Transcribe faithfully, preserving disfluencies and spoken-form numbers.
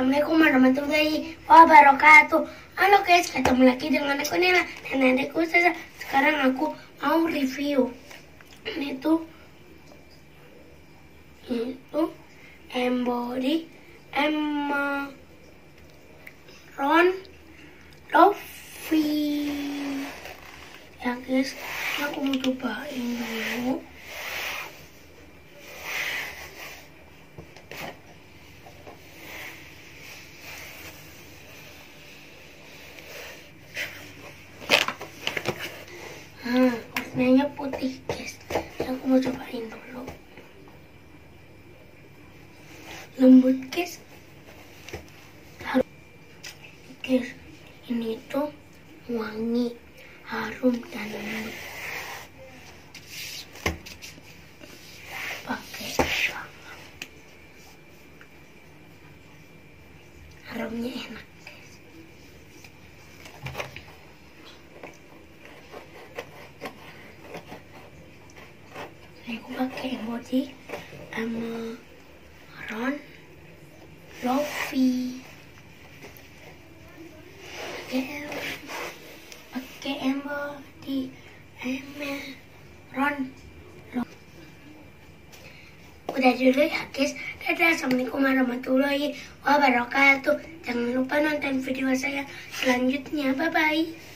Assalamualaikum warahmatullahi wabarakatuh. Halo guys, ketemu lagi dengan aku Nela dan adikku Sasa. Sekarang aku mau review ini tuh itu embody Emerald Lovely ya guys. Aku mau cobain dulu. Hmm, warnanya putih guys. Aku mau cobain dulu. Lembut guys. Guys, ini tuh wangi, harum dan lembut. Pakai banget. Harumnya enak. Ini aku pakai emoji Emerald Lovely. Pakai pakai emoji Emerald. Udah dulu ya guys. Dadah. Assalamualaikum warahmatullahi wabarakatuh. Jangan lupa nonton video saya selanjutnya. Bye bye.